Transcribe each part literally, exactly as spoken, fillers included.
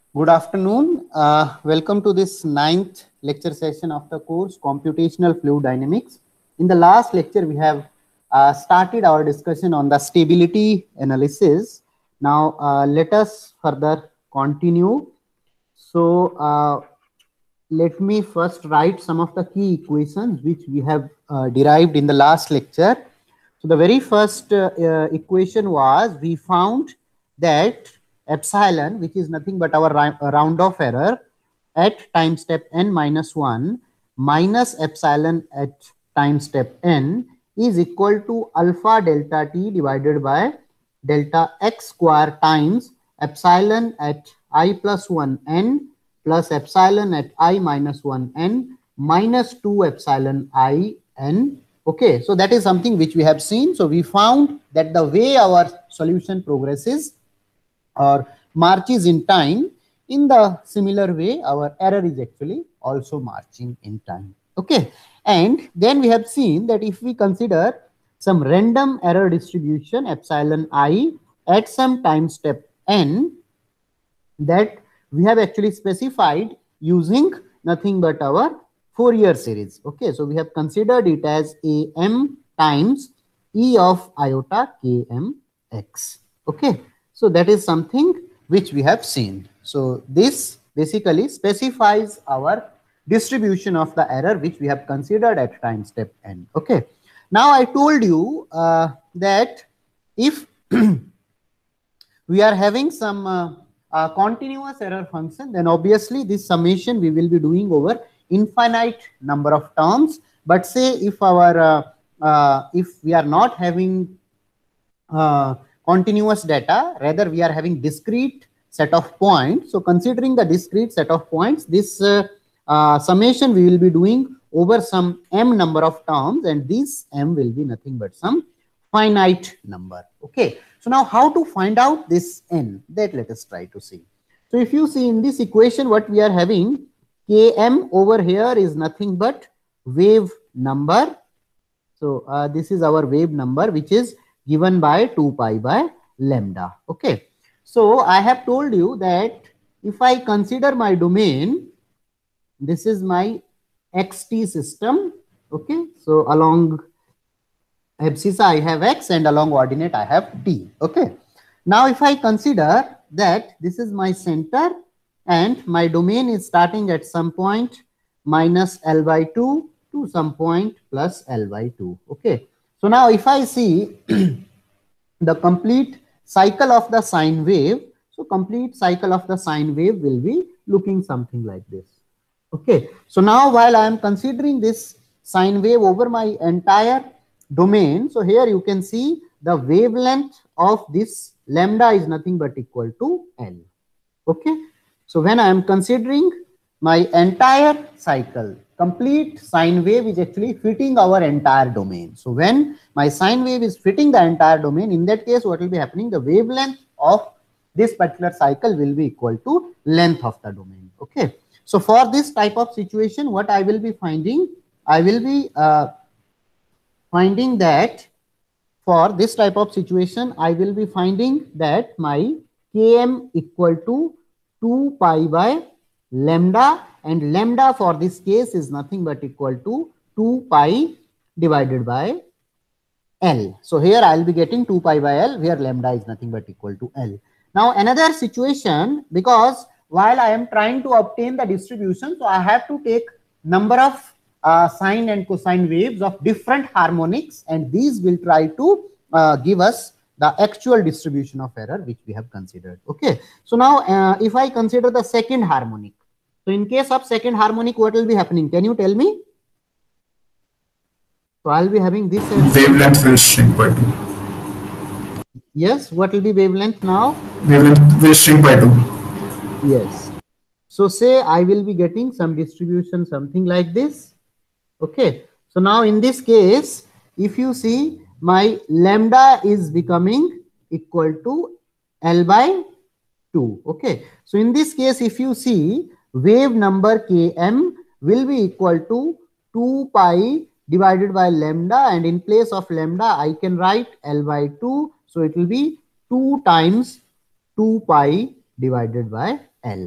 Good afternoon. Uh, welcome to this ninth lecture session of the course Computational Fluid Dynamics. In the last lecture, we have uh, started our discussion on the stability analysis. Now, uh, let us further continue. So, uh, let me first write some of the key equations which we have uh, derived in the last lecture. So the very first uh, uh, equation was, we found that epsilon, which is nothing but our round off error at time step n minus one minus epsilon at time step n is equal to alpha delta t divided by delta x square times epsilon at I plus one n plus epsilon at I minus one n minus two epsilon I n. Okay, so that is something which we have seen. So we found that the way our solution progresses or marches in time, in the similar way our error is actually also marching in time. Okay, and then we have seen that if we consider some random error distribution epsilon I at some time step n, that we have actually specified using nothing but our Fourier series. Okay, so we have considered it as A M times E of iota K M X. Okay, so that is something which we have seen. So this basically specifies our distribution of the error which we have considered at time step n. Okay, now I told you uh, that if we are having some uh, uh, continuous error function, then obviously this summation we will be doing over infinite number of terms. But say if our uh, uh, if we are not having uh, continuous data, rather we are having discrete set of points. So considering the discrete set of points, this uh, uh, summation we will be doing over some m number of terms, and this m will be nothing but some finite number. Okay, so now how to find out this n, that let us try to see. So if you see in this equation, what we are having, Km over here is nothing but wave number. So uh, this is our wave number which is given by two pi by lambda. Okay, so I have told you that if I consider my domain, this is my xt system. Okay, so along abscissa I have x and along ordinate I have t. Okay, now if I consider that this is my center and my domain is starting at some point minus L by two to some point plus L by two. Okay, so now if I see the complete cycle of the sine wave, so complete cycle of the sine wave will be looking something like this. Okay, so now while I am considering this sine wave over my entire domain, so here you can see the wavelength of this lambda is nothing but equal to L. Okay, so when I am considering my entire cycle, complete sine wave is actually fitting our entire domain. So when my sine wave is fitting the entire domain, in that case what will be happening, the wavelength of this particular cycle will be equal to length of the domain. Okay, so for this type of situation, what I will be finding, I will be uh, finding that for this type of situation, I will be finding that my Km equal to two pi by lambda, and lambda for this case is nothing but equal to two pi divided by L. So here I will be getting two pi by L, where lambda is nothing but equal to L. Now another situation, because while I am trying to obtain the distribution, so I have to take number of Uh, sine and cosine waves of different harmonics, and these will try to uh, give us the actual distribution of error which we have considered. Okay, so now uh, if I consider the second harmonic, so in case of second harmonic, what will be happening? Can you tell me? So I'll be having this wavelength will shrink by two. Yes, what will be wavelength now? Wavelength will shrink by two. Yes, so say I will be getting some distribution something like this. Okay, so now in this case, if you see, my lambda is becoming equal to L by two. Okay, so in this case, if you see, wave number Km will be equal to two pi divided by lambda, and in place of lambda I can write L by two, so it will be two times two pi divided by L.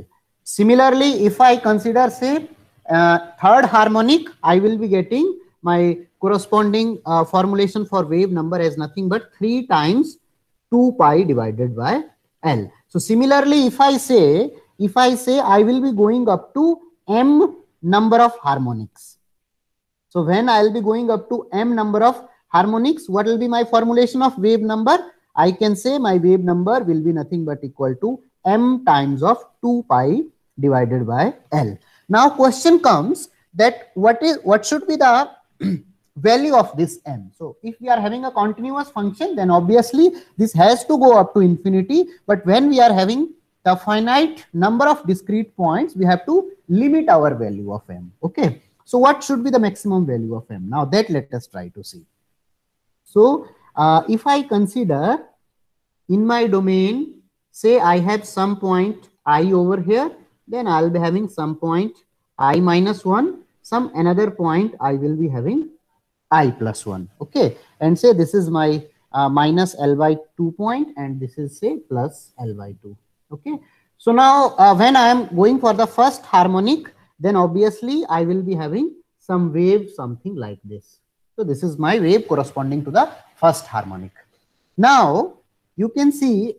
Similarly, if I consider say uh, third harmonic, I will be getting my corresponding uh, formulation for wave number as nothing but three times two pi divided by L. So similarly, if I say, if I say I will be going up to m number of harmonics. So when I will be going up to m number of harmonics, what will be my formulation of wave number? I can say my wave number will be nothing but equal to m times of two pi divided by L. Now question comes that what is what should be the value of this m? So if we are having a continuous function, then obviously this has to go up to infinity. But when we are having the finite number of discrete points, we have to limit our value of m. Okay. So what should be the maximum value of m? Now that let us try to see. So uh, if I consider in my domain, say I have some point I over here, then I'll be having some point I minus one, some another point I will be having I plus one. Okay. And say this is my uh, minus L by two point, and this is say plus L by two. Okay. So now uh, when I am going for the first harmonic, then obviously I will be having some wave something like this. So this is my wave corresponding to the first harmonic. Now you can see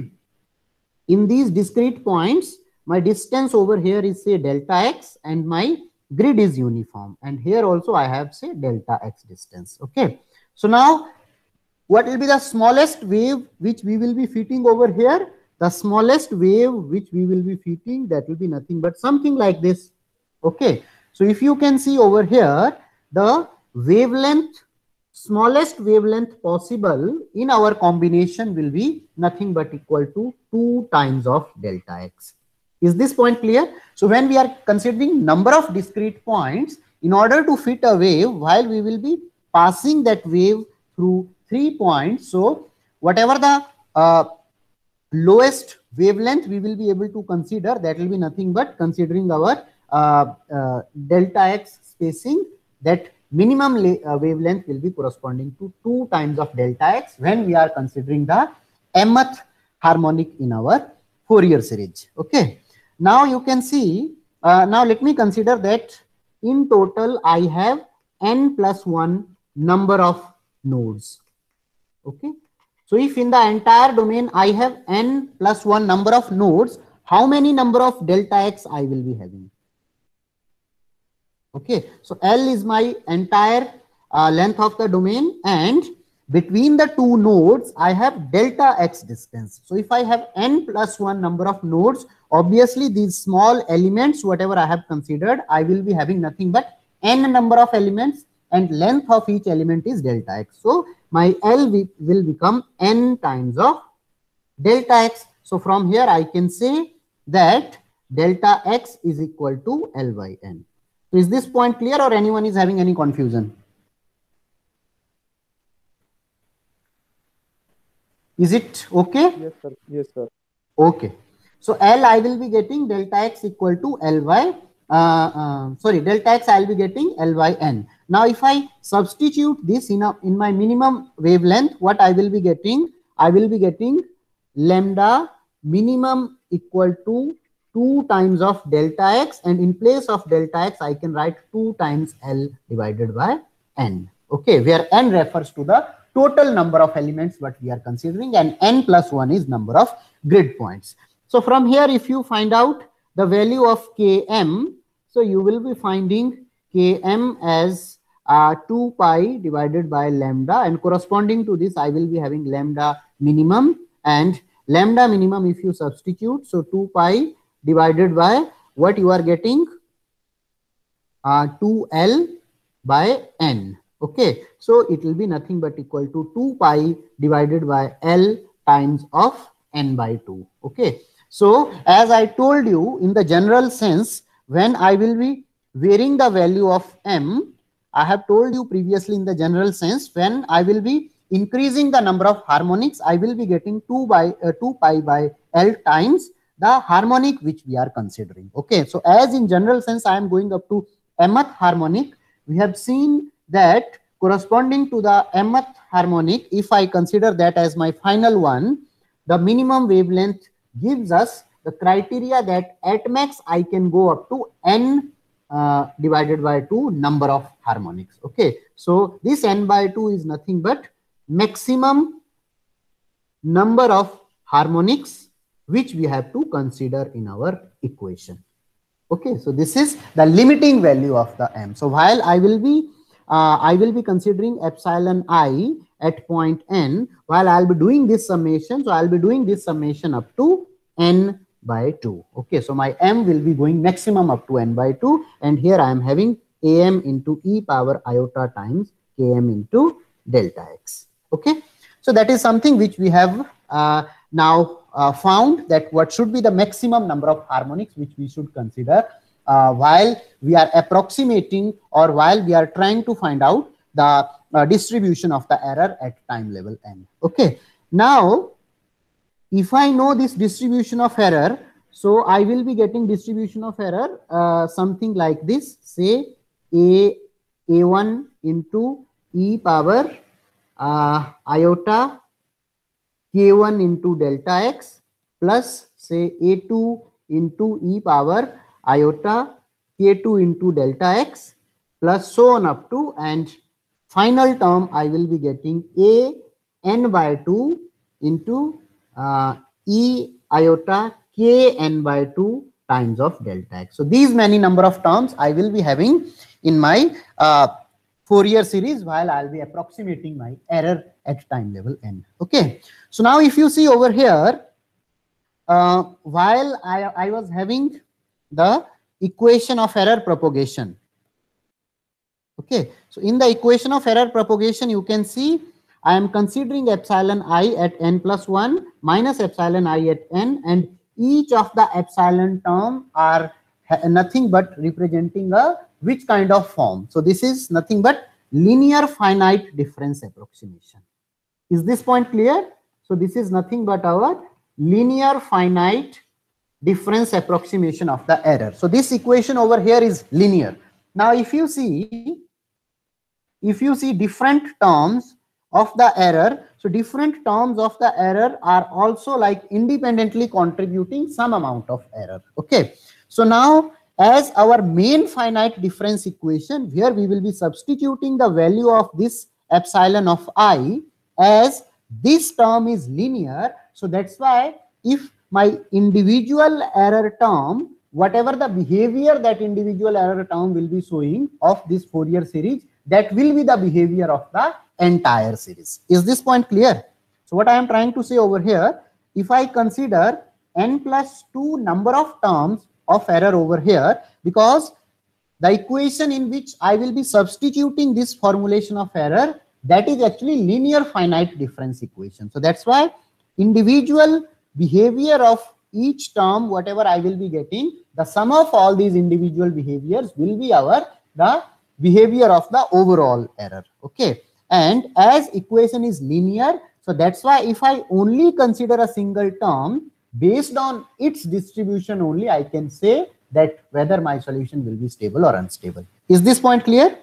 in these discrete points, my distance over here is say delta x, and my grid is uniform. And here also I have say delta x distance. Okay. So now what will be the smallest wave which we will be fitting over here? The smallest wave which we will be fitting, that will be nothing but something like this. Okay. So if you can see over here, the wavelength, smallest wavelength possible in our combination will be nothing but equal to two times of delta x. Is this point clear? So when we are considering number of discrete points, in order to fit a wave, while we will be passing that wave through three points, so whatever the uh, lowest wavelength we will be able to consider, that will be nothing but considering our uh, uh, delta x spacing, that minimum uh, wavelength will be corresponding to two times of delta x when we are considering the mth harmonic in our Fourier series. Okay. Now you can see, uh, now let me consider that in total I have n plus one number of nodes. Okay. So if in the entire domain I have n plus one number of nodes, how many number of delta x I will be having? Okay. So L is my entire uh, length of the domain, and between the two nodes I have delta x distance. So if I have n plus one number of nodes, obviously these small elements, whatever I have considered, I will be having nothing but n number of elements, and length of each element is delta x. So my L will become n times of delta x. So from here I can say that delta x is equal to L by n. So is this point clear, or anyone is having any confusion? Is it okay? Yes, sir. Yes, sir. Okay. So L I will be getting delta x equal to L by, uh, uh, sorry, delta x I will be getting L by n. Now if I substitute this in, a, in my minimum wavelength, what I will be getting? I will be getting lambda minimum equal to two times of delta x, and in place of delta x I can write two times L divided by n. Okay, where n refers to the total number of elements what we are considering, and n plus one is number of grid points. So from here, if you find out the value of Km, so you will be finding Km as uh, two pi divided by lambda, and corresponding to this I will be having lambda minimum, and lambda minimum if you substitute, so two pi divided by what you are getting, uh, two L by n. Okay, so it will be nothing but equal to two pi divided by L times of n by two. Okay, so as I told you, in the general sense, when I will be varying the value of m, I have told you previously in the general sense, when I will be increasing the number of harmonics, I will be getting two by uh, two pi by L times the harmonic which we are considering. Okay, so as in general sense I am going up to mth harmonic, we have seen that corresponding to the mth harmonic, if I consider that as my final one, the minimum wavelength gives us the criteria that at max I can go up to n uh, divided by two number of harmonics. Okay, so this n by two is nothing but maximum number of harmonics which we have to consider in our equation. Okay, so this is the limiting value of the m. So while I will be uh, I will be considering epsilon I at point n, while I'll be doing this summation, so I'll be doing this summation up to n by two. Okay, so my m will be going maximum up to n by two, and here I am having am into e power iota times km into delta x. Okay, so that is something which we have uh, now uh, found, that what should be the maximum number of harmonics which we should consider uh, while we are approximating or while we are trying to find out the uh, distribution of the error at time level n. Okay, now if I know this distribution of error, so I will be getting distribution of error uh, something like this, say a a1 into e power uh, iota k one into delta x plus say a two into e power iota k two into delta x plus so on up to, and final term I will be getting a n by two into uh, e iota k n by two times of delta x. So these many number of terms I will be having in my uh, Fourier series while I'll be approximating my error at time level n. Okay, so now if you see over here, uh, while I, I was having the equation of error propagation. Okay, so in the equation of error propagation, you can see I am considering epsilon I at n plus one minus epsilon I at n, and each of the epsilon term are nothing but representing a which kind of form. So this is nothing but linear finite difference approximation. Is this point clear? So this is nothing but our linear finite difference approximation of the error. So this equation over here is linear. Now if you see, if you see different terms of the error, so different terms of the error are also like independently contributing some amount of error. Okay, so now as our main finite difference equation, here we will be substituting the value of this epsilon of I, as this term is linear. So that's why if my individual error term, whatever the behavior that individual error term will be showing of this Fourier series, that will be the behavior of the entire series. Is this point clear? So what I am trying to say over here, if I consider n plus two number of terms of error over here, because the equation in which I will be substituting this formulation of error, that is actually linear finite difference equation. So that's why individual behavior of each term, whatever I will be getting, the sum of all these individual behaviors will be our the behavior of the overall error. Okay, and as equation is linear, so that's why if I only consider a single term, based on its distribution only, I can say that whether my solution will be stable or unstable. Is this point clear?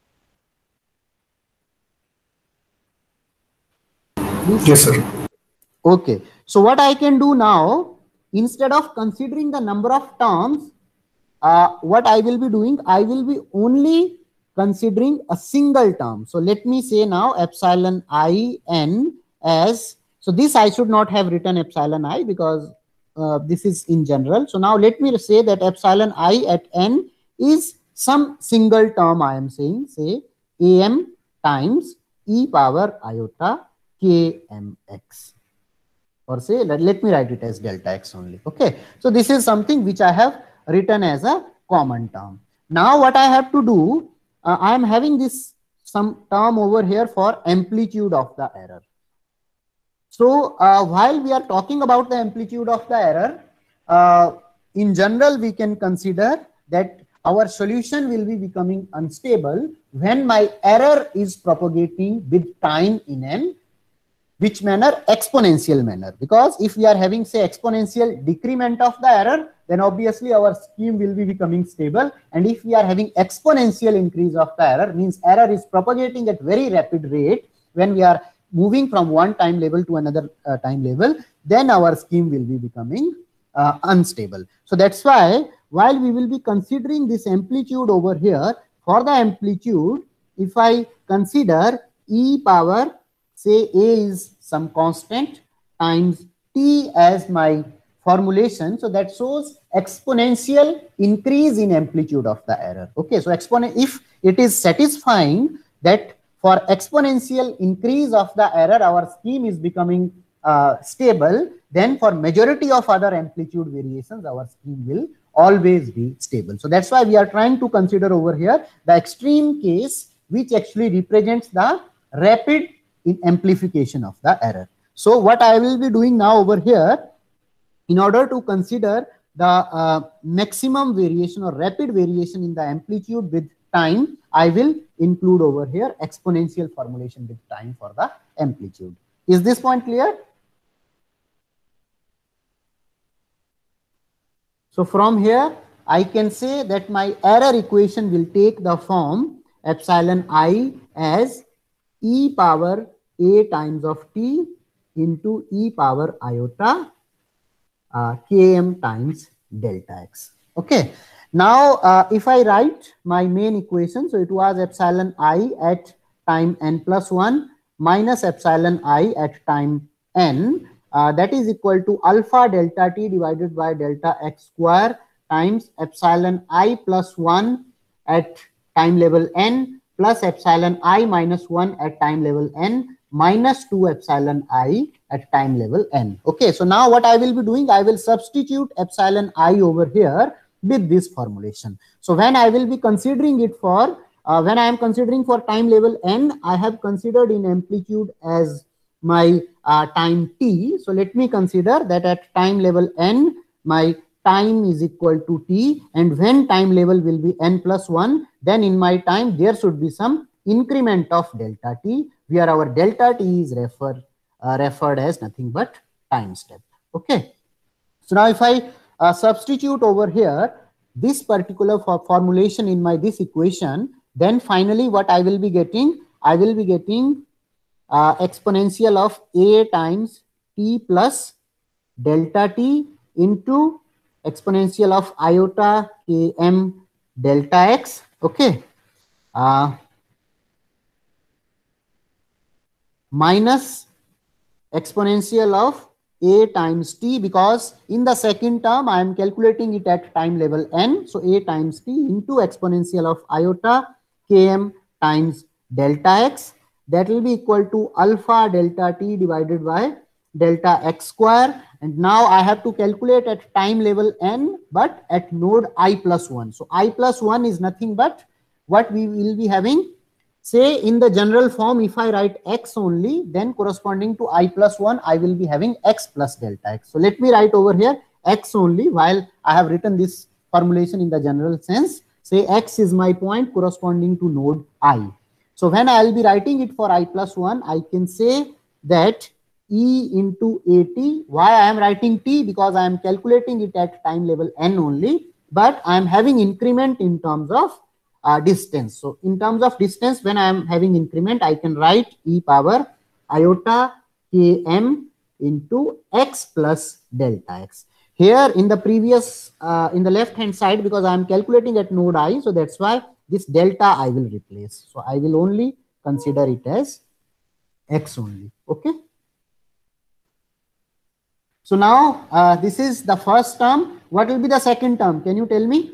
Please. Yes, sir. Okay, so what I can do now, instead of considering the number of terms, uh, what I will be doing, I will be only considering a single term. So let me say now epsilon I n as, so this I should not have written epsilon I because uh, this is in general. So now let me say that epsilon I at n is some single term I am saying, say am times e power iota kmx. Or say, let, let me write it as delta x only. Okay, so this is something which I have written as a common term. Now what I have to do, uh, I am having this some term over here for amplitude of the error. So uh, while we are talking about the amplitude of the error, uh, in general we can consider that our solution will be becoming unstable when my error is propagating with time in n which manner? Exponential manner. Because if we are having, say, exponential decrement of the error, then obviously our scheme will be becoming stable. And if we are having exponential increase of the error, means error is propagating at very rapid rate when we are moving from one time level to another uh, time level, then our scheme will be becoming uh, unstable. So that's why while we will be considering this amplitude over here, for the amplitude, if I consider e power, say a is some constant times t as my formulation, so that shows exponential increase in amplitude of the error. Okay, so exponent, if it is satisfying that for exponential increase of the error our scheme is becoming uh, stable, then for majority of other amplitude variations our scheme will always be stable. So that's why we are trying to consider over here the extreme case which actually represents the rapid amplification of the error. So what I will be doing now over here, in order to consider the uh, maximum variation or rapid variation in the amplitude with time, I will include over here exponential formulation with time for the amplitude. Is this point clear? So from here, I can say that my error equation will take the form epsilon I as e power a times of t into e power iota uh, km times delta x. Okay. Now, uh, if I write my main equation, so it was epsilon I at time n plus one minus epsilon I at time n, uh, that is equal to alpha delta t divided by delta x square times epsilon I plus one at time level n plus epsilon I minus one at time level n minus two epsilon I at time level n. Okay, so now what I will be doing, I will substitute epsilon I over here with this formulation. So when I will be considering it for, uh, when I am considering for time level n, I have considered in amplitude as my uh, time t. So let me consider that at time level n, my time is equal to t, and when time level will be n plus one, then in my time there should be some increment of delta t, where our delta t is refer, uh, referred as nothing but time step. Okay. So now if I uh, substitute over here this particular for formulation in my this equation, then finally what I will be getting, I will be getting uh, exponential of a times t plus delta t into exponential of iota km delta x. Okay. Uh, minus exponential of a times t, because in the second term I am calculating it at time level n, so a times t into exponential of iota km times delta x, that will be equal to alpha delta t divided by delta x square. And now I have to calculate at time level n, but at node I plus one. So I plus one is nothing but what we will be having. Say in the general form, if I write x only, then corresponding to I plus one, I will be having x plus delta x. So let me write over here x only, while I have written this formulation in the general sense. Say x is my point corresponding to node I. So when I will be writing it for I plus one, I can say that E into at. Why I am writing t? Because I am calculating it at time level n only, but I am having increment in terms of Uh, distance. So in terms of distance, when I am having increment, I can write e power iota km into x plus delta x. Here in the previous, uh, in the left hand side, because I am calculating at node I, so that's why this delta I will replace. So I will only consider it as x only. Okay. So now uh, this is the first term. What will be the second term? Can you tell me?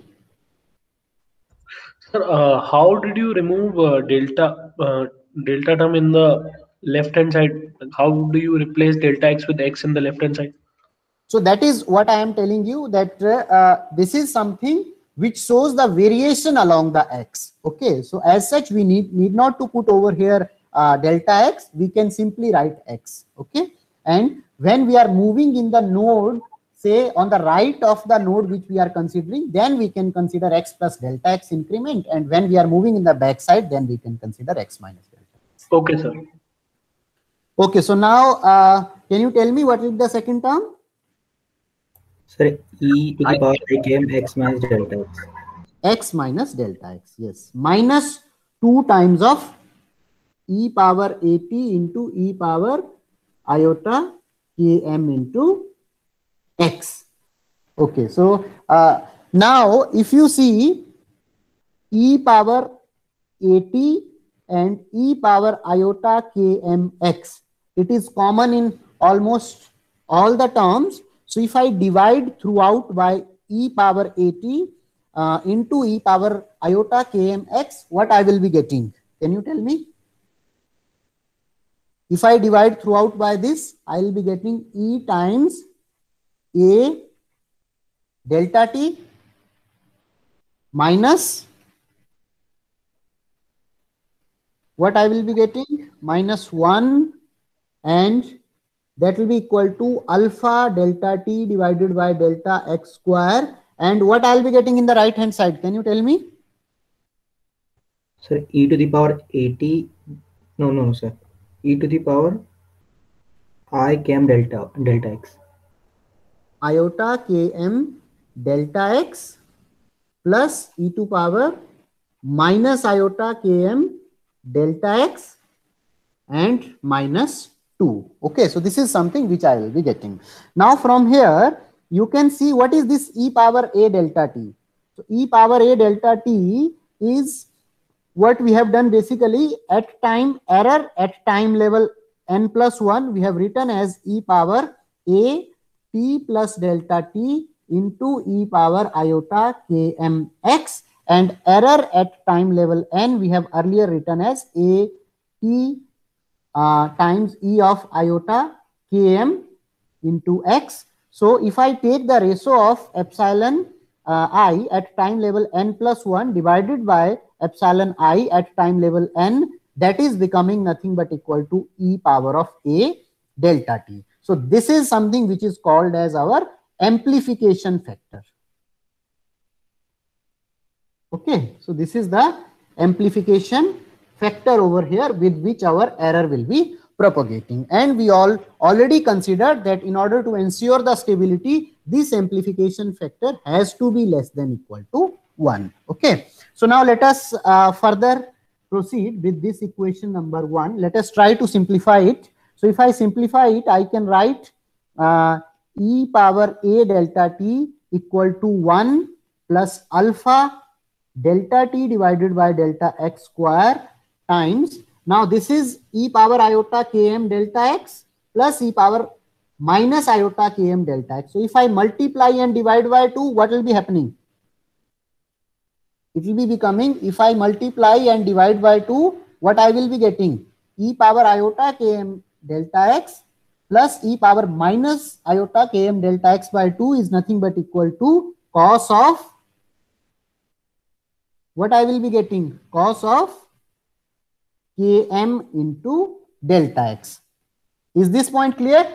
Sir, uh, how did you remove uh, delta uh, delta term in the left hand side? How do you replace delta x with x in the left hand side? So that is what I am telling you, that uh, this is something which shows the variation along the x. Okay, so as such we need need not to put over here uh, delta x. We can simply write x. Okay, and when we are moving in the node, say on the right of the node which we are considering, then we can consider x plus delta x increment, and when we are moving in the back side, then we can consider x minus delta x. Okay, sir. Okay, so now uh, can you tell me what is the second term? Sir, e to the power I km x minus delta x. X minus delta x, yes, minus two times of e power at into e power iota km into x. Okay, so uh, now if you see e power at and e power iota kmx, it is common in almost all the terms. So if I divide throughout by e power at uh, into e power iota kmx, what I will be getting? Can you tell me? If I divide throughout by this, I will be getting e times a delta t minus what I will be getting? Minus one, and that will be equal to alpha delta t divided by delta x square. And what I'll be getting in the right hand side? Can you tell me? Sir, e to the power eighty. No, no, sir. E to the power I km delta delta x. Iota km delta x plus e to power minus iota km delta x and minus two. Okay, so this is something which I will be getting. Now from here, you can see what is this e power a delta t. So e power a delta t is what we have done basically at time error at time level n plus one, we have written as e power a t plus delta t into e power iota kmx, and error at time level n we have earlier written as a t uh, times e of iota km into x. So if I take the ratio of epsilon uh, I at time level n plus one divided by epsilon I at time level n, that is becoming nothing but equal to e power of a delta t. So this is something which is called as our amplification factor. Okay, so this is the amplification factor over here with which our error will be propagating. And we all already considered that in order to ensure the stability, this amplification factor has to be less than equal to one. Okay, so now let us uh, further proceed with this equation number one. Let us try to simplify it. So if I simplify it, I can write uh, e power a delta t equal to one plus alpha delta t divided by delta x square times, now this is e power iota km delta x plus e power minus iota km delta x. So if I multiply and divide by two, what will be happening? It will be becoming, if I multiply and divide by two, what I will be getting? E power iota km delta x plus e power minus iota km delta x by two is nothing but equal to cos of, what I will be getting? Cos of km into delta x. Is this point clear?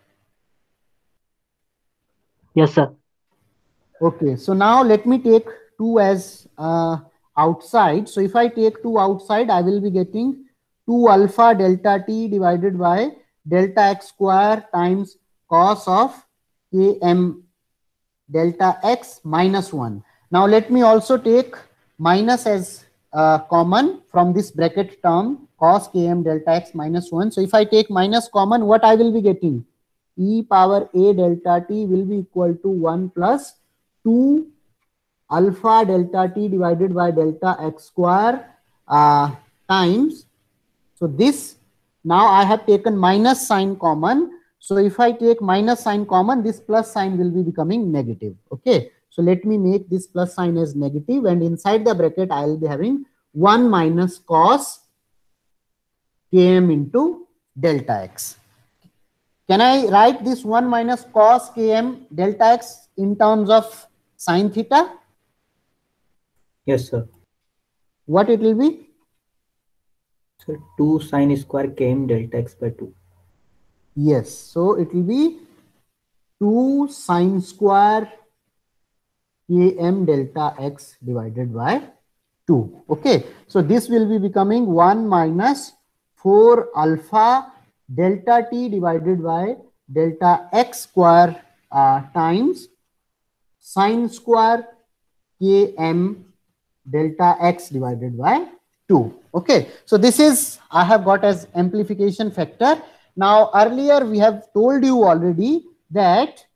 Yes, sir. Okay, so now let me take two as uh, outside. So if I take two outside, I will be getting two alpha delta t divided by delta x square times cos of km delta x minus one. Now let me also take minus as uh, common from this bracket term cos km delta x minus one. So if I take minus common, what I will be getting? E power a delta t will be equal to one plus two alpha delta t divided by delta x square uh, times. So this, now I have taken minus sign common. So if I take minus sign common, this plus sign will be becoming negative. Okay. So let me make this plus sign as negative, and inside the bracket I will be having one minus cos km into delta x. Can I write this one minus cos km delta x in terms of sine theta? Yes, sir. What it will be? So two sine square km delta x by two. Yes. So it will be two sine square km delta x divided by two. Okay. So this will be becoming one minus four alpha delta t divided by delta x square uh, times sine square km delta x divided by two. Okay. So this is, I have got as amplification factor. Now earlier we have told you already that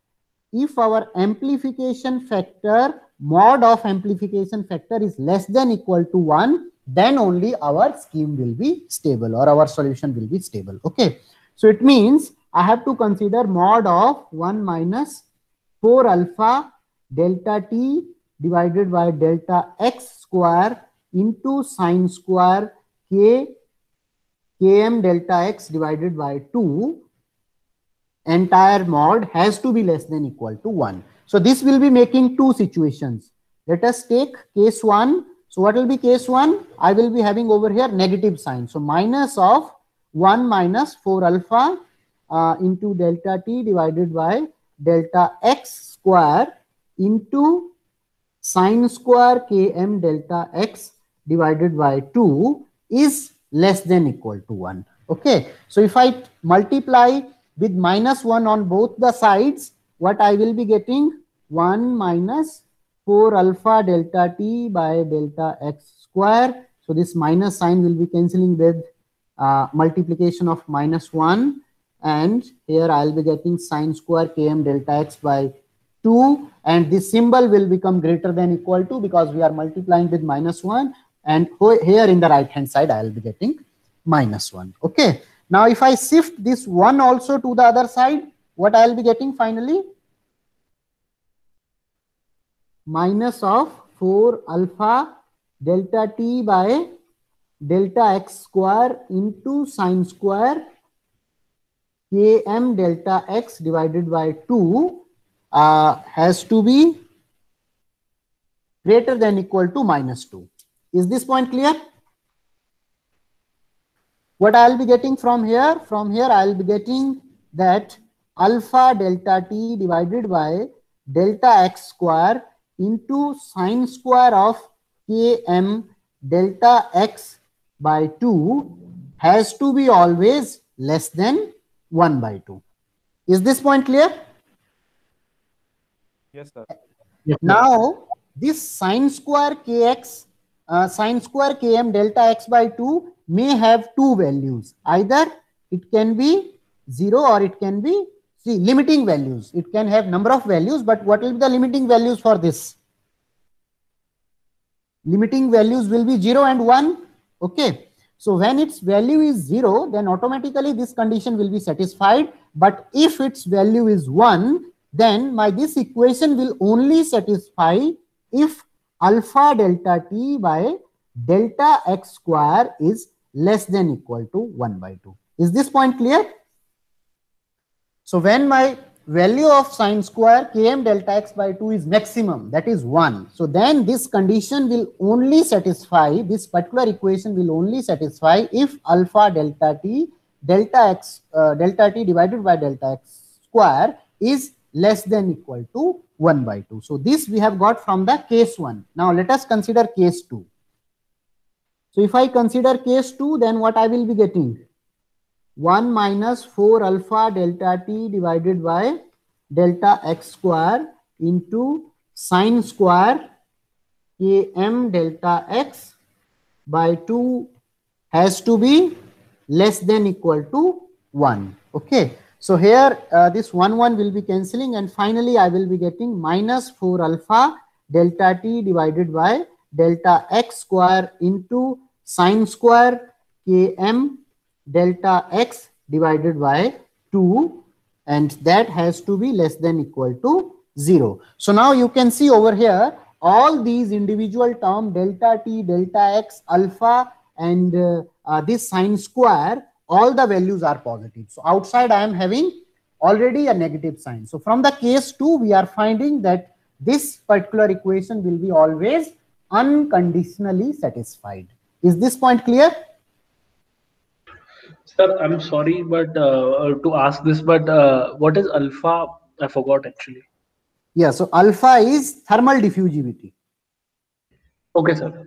if our amplification factor, mod of amplification factor is less than equal to one, then only our scheme will be stable or our solution will be stable. Okay. So it means I have to consider mod of one minus four alpha delta t divided by delta x square into sine square k km delta x divided by two, entire mod has to be less than equal to one. So this will be making two situations. Let us take case one. So what will be case one? I will be having over here negative sign. So minus of one minus four alpha uh, into delta t divided by delta x square into sine square km delta x divided by two is less than equal to one. Okay. So if I multiply with minus one on both the sides, what I will be getting? one minus four alpha delta t by delta x square. So this minus sign will be cancelling with uh, multiplication of minus one, and here I'll be getting sine square km delta x by two, and this symbol will become greater than equal to because we are multiplying with minus one, and here in the right hand side I'll be getting minus one. Okay. Now if I shift this one also to the other side, what I'll be getting finally? Minus of four alpha delta t by delta x square into sine square km delta x divided by two uh, has to be greater than equal to minus two. Is this point clear? What I'll be getting from here? From here I'll be getting that alpha delta t divided by delta x square into sine square of km delta x by two has to be always less than one by two. Is this point clear? Yes, sir. Now this sine square kx, uh, sine square km delta x by two may have two values. Either it can be zero or it can be, see, limiting values. It can have number of values, but what will be the limiting values for this? Limiting values will be zero and one. Okay. So when its value is zero, then automatically this condition will be satisfied. But if its value is one, then my this equation will only satisfy if alpha delta t by delta x square is less than equal to one by two. Is this point clear? So when my value of sine square km delta x by two is maximum, that is one. So then this condition will only satisfy, this particular equation will only satisfy if alpha delta t delta x uh, delta t divided by delta x square is less than equal to one by two. So this we have got from the case one. Now let us consider case two. So if I consider case two, then what I will be getting? one minus four alpha delta t divided by delta x square into sine square km delta x by two has to be less than equal to one. Okay. So here uh, this one one will be cancelling, and finally I will be getting minus four alpha delta t divided by delta x square into sine square km delta x divided by two, and that has to be less than equal to zero. So now you can see over here all these individual term delta t, delta x, alpha, and uh, uh, this sine square, all the values are positive. So outside I am having already a negative sign. So from the case two, we are finding that this particular equation will be always unconditionally satisfied. Is this point clear? Sir, I'm sorry, but uh, to ask this, but uh, what is alpha? I forgot actually. Yeah, so alpha is thermal diffusivity. Okay, sir.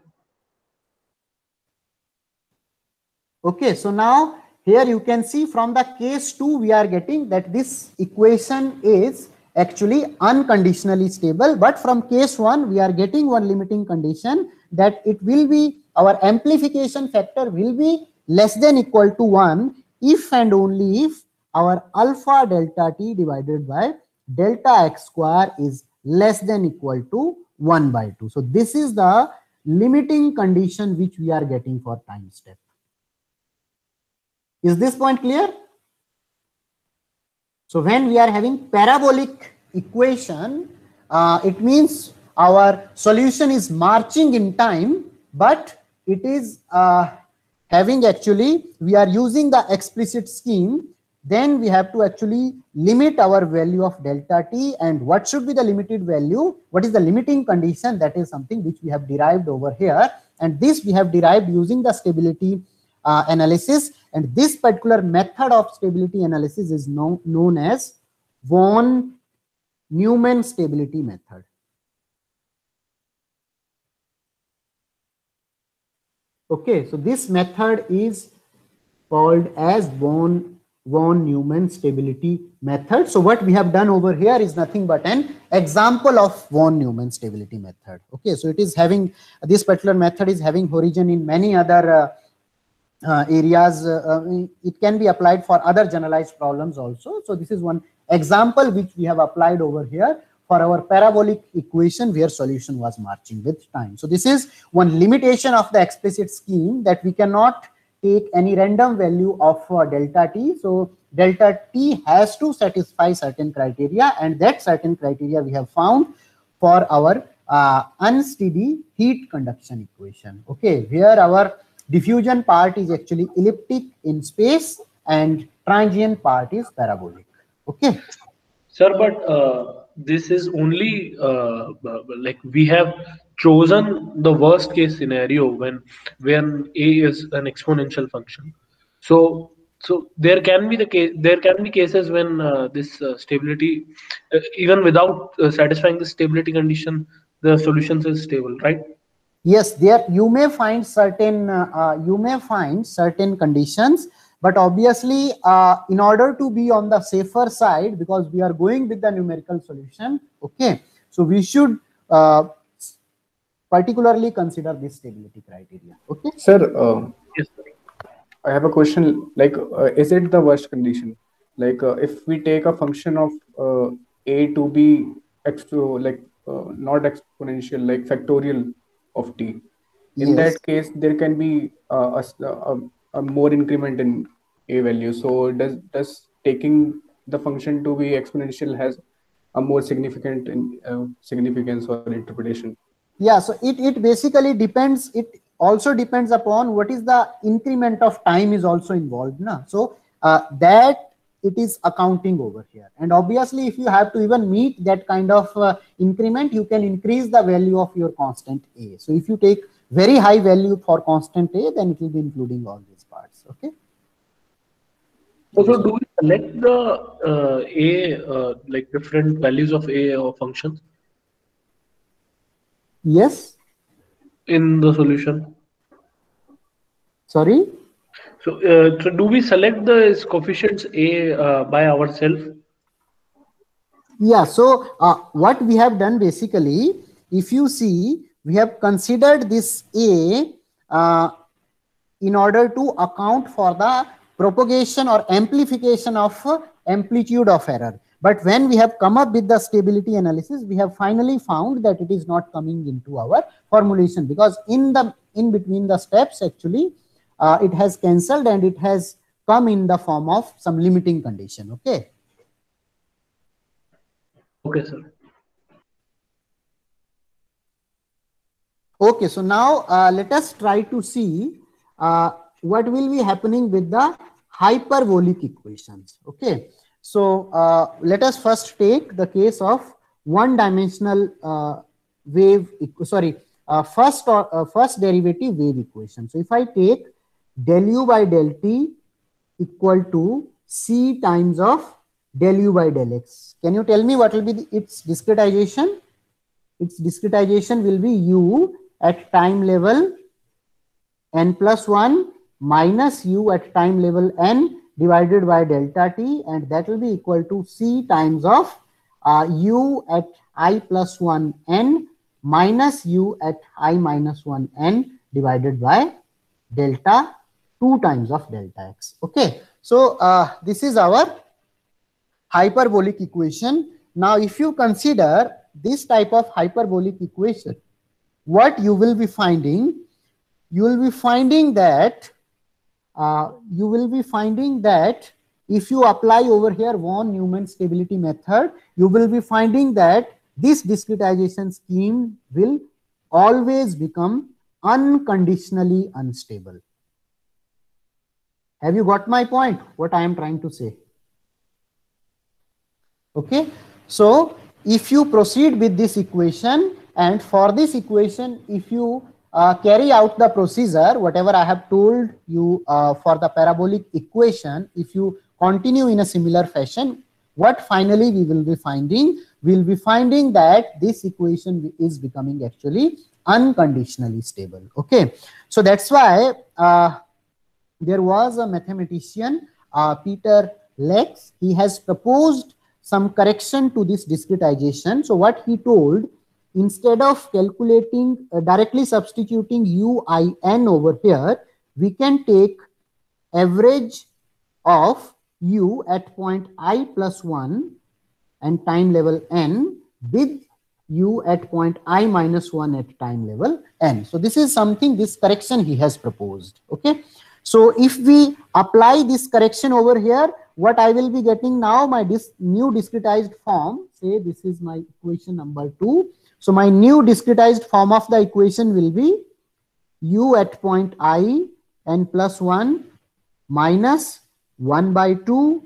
Okay, so now here you can see from the case two, we are getting that this equation is actually unconditionally stable, but from case one, we are getting one limiting condition that it will be, our amplification factor will be less than equal to one if and only if our alpha delta t divided by delta x square is less than equal to one by two. So this is the limiting condition which we are getting for time step. Is this point clear? So when we are having parabolic equation, uh, it means our solution is marching in time, but it is uh, having actually, we are using the explicit scheme. Then we have to actually limit our value of delta t. And what should be the limited value? What is the limiting condition? That is something which we have derived over here. And this we have derived using the stability uh, analysis. And this particular method of stability analysis is known, known as von Neumann stability method. Okay, so this method is called as von von Neumann stability method. So what we have done over here is nothing but an example of von Neumann stability method. Okay, so it is having, this particular method is having origin in many other uh, uh, areas. Uh, it can be applied for other generalized problems also. So this is one example which we have applied over here for our parabolic equation where solution was marching with time. So this is one limitation of the explicit scheme, that we cannot take any random value of uh, delta t. So delta t has to satisfy certain criteria, and that certain criteria we have found for our uh, unsteady heat conduction equation. Okay, where our diffusion part is actually elliptic in space and transient part is parabolic. Okay. Sir, but uh, this is only uh, like we have chosen the worst case scenario when when a is an exponential function. So so there can be the case there can be cases when uh, this uh, stability, uh, even without uh, satisfying the stability condition, the solution is stable, right? Yes, there you may find certain uh, uh, you may find certain conditions. But obviously, uh, in order to be on the safer side, because we are going with the numerical solution, okay, so we should uh, particularly consider this stability criteria. Okay, sir. Uh, yes, sir. I have a question. Like, uh, is it the worst condition? Like, uh, if we take a function of uh, a to be expo, like uh, not exponential, like factorial of t. In yes. that case, there can be uh, a, a, a more increment in a value. So does does taking the function to be exponential has a more significant in, uh, significance or interpretation? Yeah, so it, it basically depends. It also depends upon what is the increment of time is also involved. Na? So uh, that it is accounting over here. And obviously, if you have to even meet that kind of uh, increment, you can increase the value of your constant a. So if you take very high value for constant a, then it will be including all these parts. Okay. So, so do we select the uh, a uh, like different values of a or functions? Yes. In the solution. Sorry. So, uh, so do we select the coefficients a uh, by ourselves? Yeah. So uh, what we have done basically, if you see, we have considered this a uh, in order to account for the propagation or amplification of uh, amplitude of error. But when we have come up with the stability analysis, we have finally found that it is not coming into our formulation, because in the in between the steps actually uh, it has cancelled and it has come in the form of some limiting condition. Okay. Okay, sir. Okay, so now uh, let us try to see uh, what will be happening with the hyperbolic equations. Okay, so uh, let us first take the case of one dimensional uh, wave, sorry, uh, first or uh, first derivative wave equation. So if I take del u by del t equal to c times of del u by del x, can you tell me what will be the, its discretization? Its discretization will be u at time level n plus one minus u at time level n divided by delta t, and that will be equal to c times of uh, u at I plus one n minus u at I minus one n divided by delta two times of delta x. Okay, so uh, this is our hyperbolic equation Now, if you consider this type of hyperbolic equation, what you will be finding, you will be finding that uh, you will be finding that if you apply over here von Neumann stability method, you will be finding that this discretization scheme will always become unconditionally unstable. Have you got my point? What I am trying to say? Okay. So if you proceed with this equation, and for this equation, if you uh, carry out the procedure, whatever I have told you uh, for the parabolic equation, if you continue in a similar fashion, what finally we will be finding? We will be finding that this equation is becoming actually unconditionally stable. Okay. So that's why uh, there was a mathematician, uh, Peter Lex. He has proposed some correction to this discretization. So what he told, instead of calculating, uh, directly substituting U I N over here, we can take average of U at point I plus one and time level N with U at point I minus one at time level N. So this is something, this correction he has proposed. Okay. So if we apply this correction over here, what I will be getting now, my dis new discretized form, say this is my equation number two. So my new discretized form of the equation will be U at point I n plus one minus one by two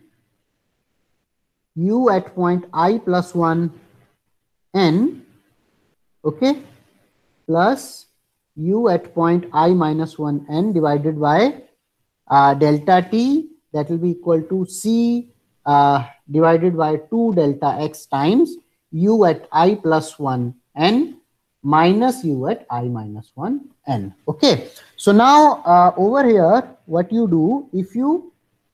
U at point I plus one n, okay, plus U at point I minus one n divided by uh, delta t, that will be equal to C uh, divided by two delta x times U at I plus one n minus U at I minus one n. Okay. So now uh, over here, what you do, if you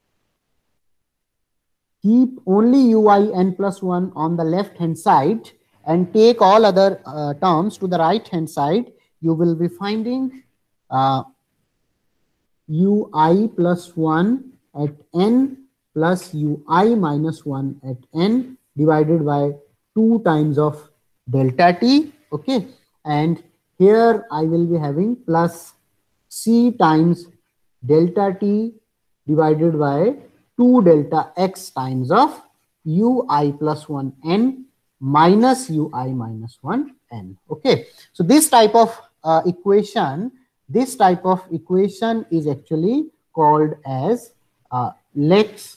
keep only U I n plus one on the left hand side and take all other uh, terms to the right hand side, you will be finding uh, U I plus one at n plus U I minus one at n divided by two times of delta t. Okay. And here I will be having plus C times delta t divided by two delta x times of U I plus one n minus U I minus one n. Okay. So this type of uh, equation, this type of equation is actually called as uh, Lex.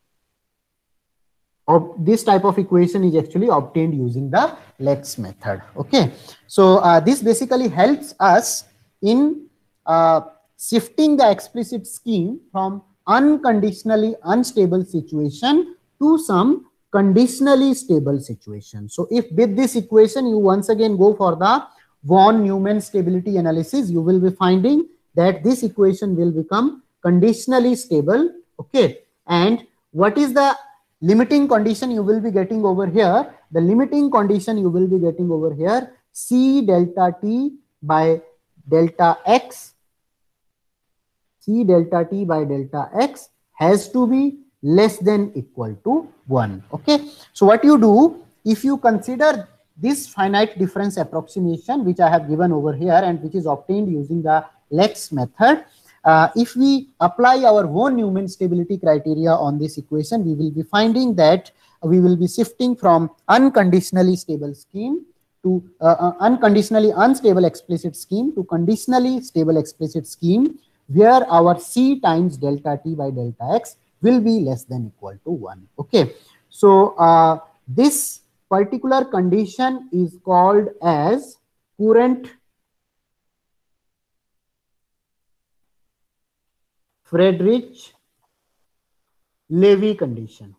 Of this type of equation is actually obtained using the Lex method. Okay. So uh, this basically helps us in uh, shifting the explicit scheme from unconditionally unstable situation to some conditionally stable situation. So if with this equation you once again go for the von Neumann stability analysis, you will be finding that this equation will become conditionally stable. Okay. And what is the limiting condition you will be getting over here? The limiting condition you will be getting over here, C delta t by delta x, C delta t by delta x has to be less than equal to one. Okay. So what you do, if you consider this finite difference approximation, which I have given over here and which is obtained using the Lex method, uh, if we apply our von Neumann stability criteria on this equation, we will be finding that we will be shifting from unconditionally stable scheme to uh, uh, unconditionally unstable explicit scheme to conditionally stable explicit scheme, where our C times delta t by delta x will be less than equal to one. Okay. So uh, this particular condition is called as Courant Friedrich Levy condition.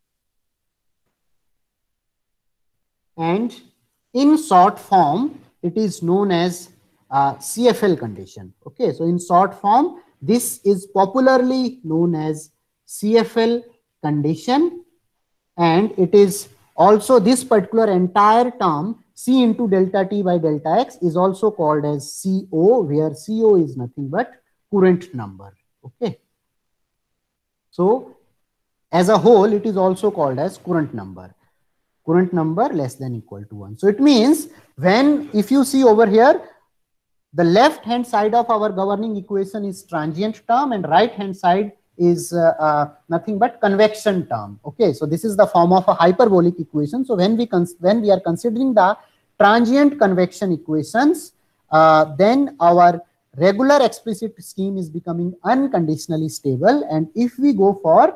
And in short form, it is known as uh, C F L condition. Okay, so in short form, this is popularly known as C F L condition, and it is also this particular entire term C into delta t by delta x is also called as C O, where C O is nothing but Courant number. Okay, so as a whole, it is also called as Courant number. current number less than equal to one. So it means when, if you see over here, the left hand side of our governing equation is transient term and right hand side is uh, uh, nothing but convection term. Okay, so this is the form of a hyperbolic equation. So when we when we are considering the transient convection equations, uh, then our regular explicit scheme is becoming unconditionally stable. And if we go for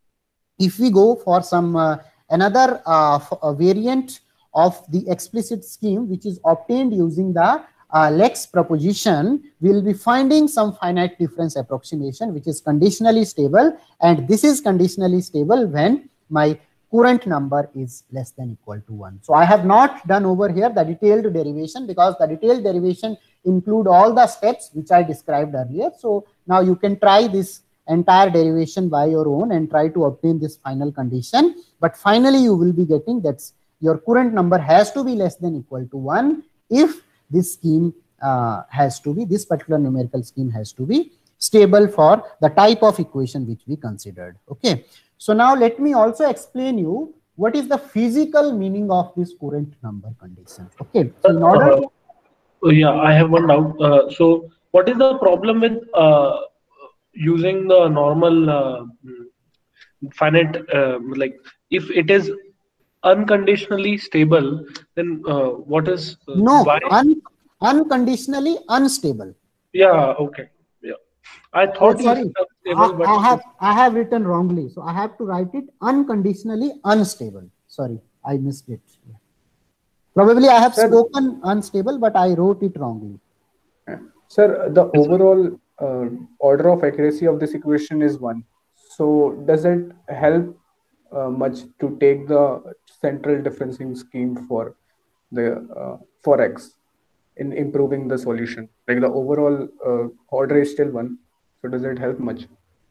if we go for some uh, another uh, variant of the explicit scheme, which is obtained using the uh, Lex proposition, we will be finding some finite difference approximation, which is conditionally stable. And this is conditionally stable when my current number is less than equal to one. So I have not done over here the detailed derivation, because the detailed derivation include all the steps which I described earlier. So now you can try this entire derivation by your own and try to obtain this final condition. But finally, you will be getting that your current number has to be less than equal to one if this scheme uh, has to be, this particular numerical scheme has to be stable for the type of equation which we considered. Okay. So now let me also explain you what is the physical meaning of this current number condition. Okay. So in order Uh, to yeah, I have one doubt. Uh, so what is the problem with uh, using the normal uh, finite, uh, like if it is unconditionally stable, then uh, what is uh, no, why? un, unconditionally unstable. Yeah, okay. Yeah, I Oh, thought you said sorry. I, stable, but I have I have written wrongly. So I have to write it unconditionally unstable. Sorry, I missed it. Probably I have Sir, spoken unstable, but I wrote it wrongly. sir, the overall uh, order of accuracy of this equation is one. So does it help uh, much to take the central differencing scheme for the uh, for X in improving the solution? Like the overall uh, order is still one. So does it help much?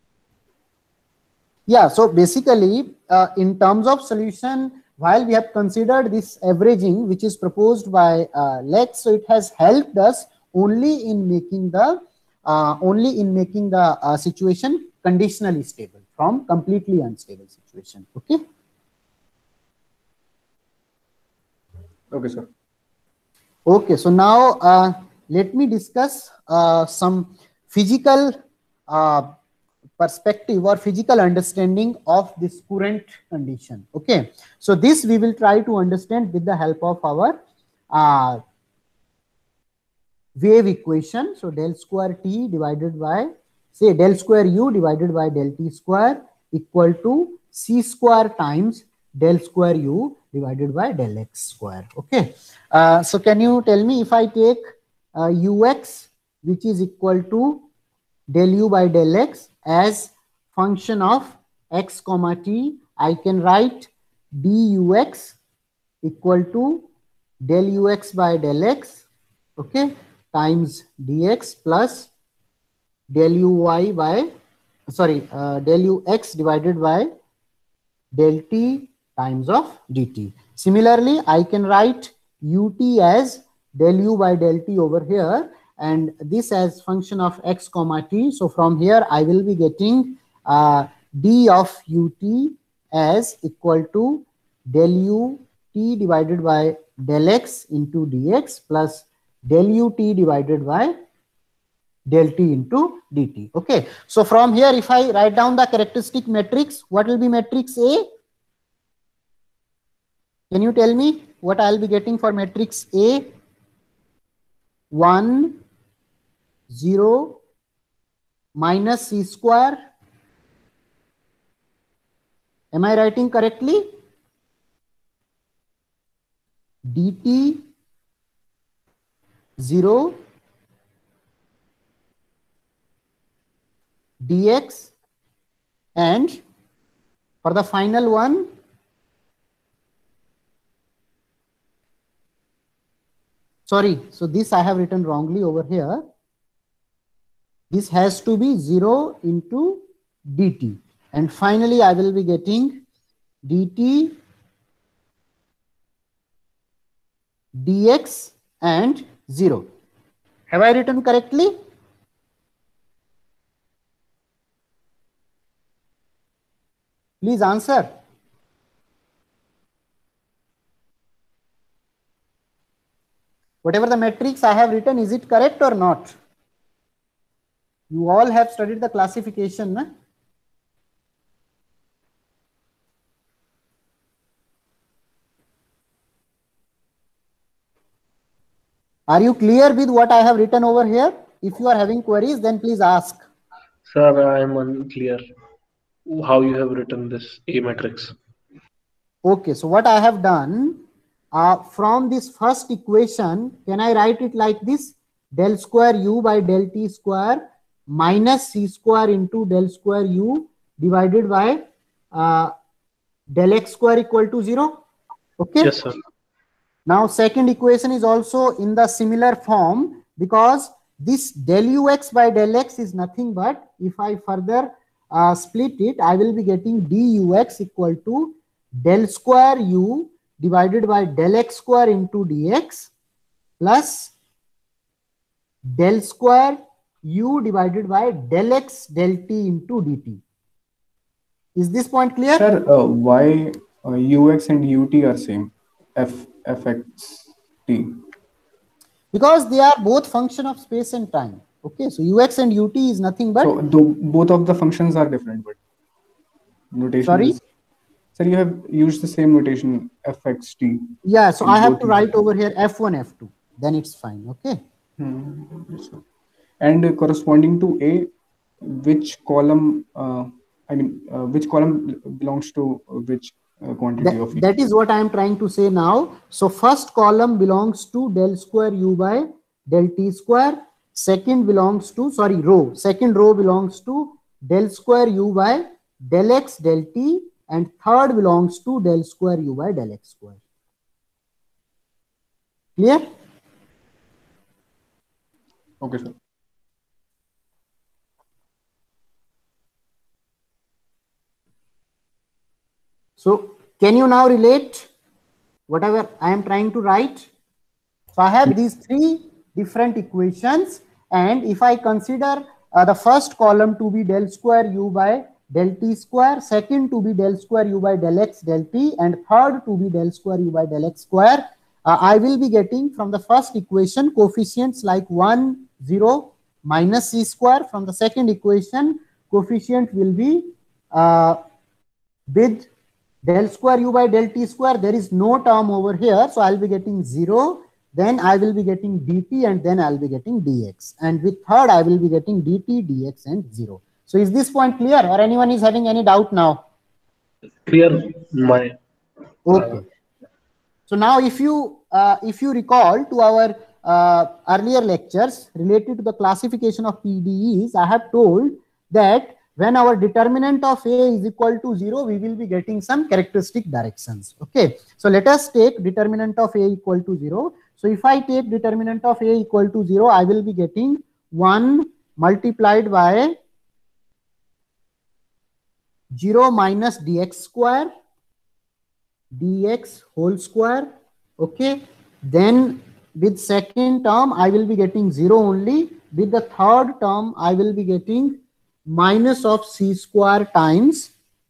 Yeah, so basically, uh, in terms of solution, while we have considered this averaging, which is proposed by uh, Lex, so it has helped us only in making the uh, only in making the uh, situation conditionally stable from completely unstable situation. Okay. Okay, sir. Okay, so now uh, let me discuss uh, some physical uh, perspective or physical understanding of this current condition. Okay, so this we will try to understand with the help of our uh, wave equation. So del square t divided by, say, del square u divided by del t square equal to c square times del square u divided by del x square. Okay, uh, so can you tell me, if I take uh, ux, which is equal to del u by del x as function of x comma t, I can write dux equal to del ux by del x, okay, times dx plus del uy by, sorry, uh, del ux divided by del t times of dt. Similarly, I can write ut as del u by del t over here, and this as function of x comma t. So from here I will be getting uh, d of ut as equal to del u t divided by del x into dx plus del ut divided by del t into dt. Okay, so from here if I write down the characteristic matrix, what will be matrix A? Can you tell me what I'll be getting for matrix A? one, zero, minus c square. Am I writing correctly? dt, zero, dx, and for the final one, sorry, so this I have written wrongly over here. This has to be zero into dt. And finally, I will be getting dt, dx, and zero. Have I written correctly? Please answer. Whatever the matrix I have written, is it correct or not? You all have studied the classification, na? Are you clear with what I have written over here? If you are having queries, then please ask. Sir, I am unclear how you have written this A matrix. Okay, so what I have done, uh, from this first equation, can I write it like this? Del square u by del t square minus c square into del square u divided by uh, del x square equal to zero. Okay. Yes, sir. Now second equation is also in the similar form, because this del ux by del x is nothing but, if I further uh, split it, I will be getting dux equal to del square u divided by del x square into dx plus del square u divided by del x del t into dt. Is this point clear? Sir, uh, why uh, ux and ut are same? F fxt. Because they are both function of space and time. Okay, so ux and ut is nothing but. So though both of the functions are different, but notation. Sorry? Is, sir, you have used the same notation fxt. Yeah, so in I have both to write over here f one, f two. Then it's fine. Okay. Hmm. And uh, corresponding to A, which column? Uh, I mean, uh, which column belongs to which uh, quantity That, of E? that is what I am trying to say now. So first column belongs to del square u by del t square. Second belongs to, sorry, row. Second row belongs to del square u by del x del t. And third belongs to del square u by del x square. Clear? Okay, sir. So can you now relate whatever I am trying to write? So I have these three different equations, and if I consider uh, the first column to be del square u by del t square, second to be del square u by del x del t, and third to be del square u by del x square, uh, I will be getting from the first equation coefficients like one, zero, minus c square. From the second equation, coefficient will be uh, with del square u by del t square. There is no term over here, so I'll be getting zero. Then I will be getting dt, and then I'll be getting dx. And with third, I will be getting dt, dx, and zero. So is this point clear, or anyone is having any doubt now? Clear, my. Okay. So now, if you uh, if you recall to our uh, earlier lectures related to the classification of P D Es, I have told that when our determinant of A is equal to zero, we will be getting some characteristic directions. Okay. So let us take determinant of A equal to zero. So if I take determinant of A equal to zero, I will be getting one multiplied by zero minus dx square, dx whole square. Okay. Then with second term, I will be getting zero only. With the third term, I will be getting minus of c square times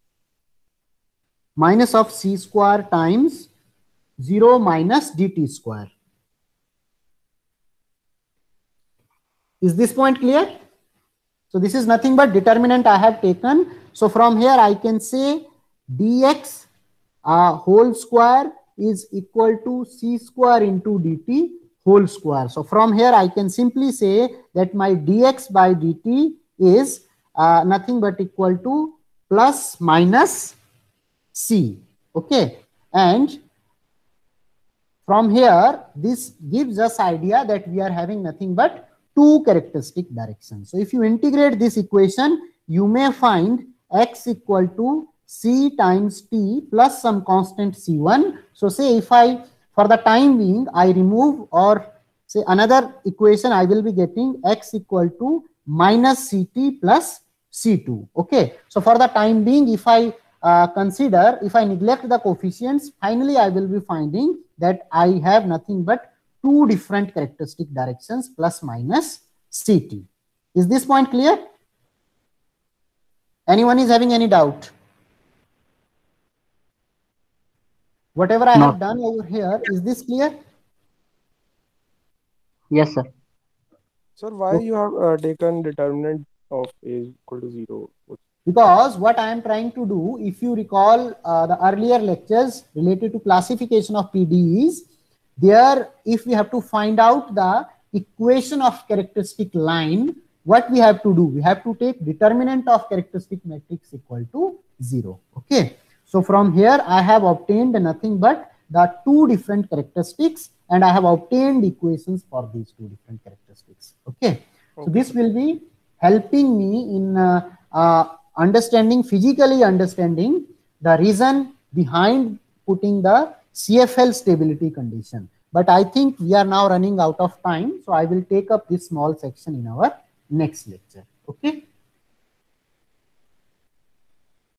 minus of c square times zero minus dt square. Is this point clear? So this is nothing but determinant I have taken. So from here I can say dx uh, whole square is equal to c square into dt whole square. So from here I can simply say that my dx by dt is uh, nothing but equal to plus minus c. Okay. And from here, this gives us idea that we are having nothing but two characteristic directions. So if you integrate this equation, you may find x equal to c times t plus some constant c one. So say if I, for the time being, I remove or say another equation, I will be getting x equal to minus ct plus c two. Okay. So for the time being, if I uh, consider, if I neglect the coefficients, finally I will be finding that I have nothing but two different characteristic directions plus minus ct. Is this point clear? Anyone is having any doubt? Whatever I No. have done over here, is this clear? Yes, sir. Sir, why you have uh, taken determinant of A is equal to zero? Because what I am trying to do, if you recall uh, the earlier lectures related to classification of P D Es, there if we have to find out the equation of characteristic line, what we have to do, we have to take determinant of characteristic matrix equal to zero. Okay, so from here I have obtained nothing but the two different characteristics, and I have obtained equations for these two different characteristics. Okay, okay. So this will be helping me in uh, uh, understanding, physically understanding the reason behind putting the C F L stability condition. But I think we are now running out of time, so I will take up this small section in our next lecture. Okay.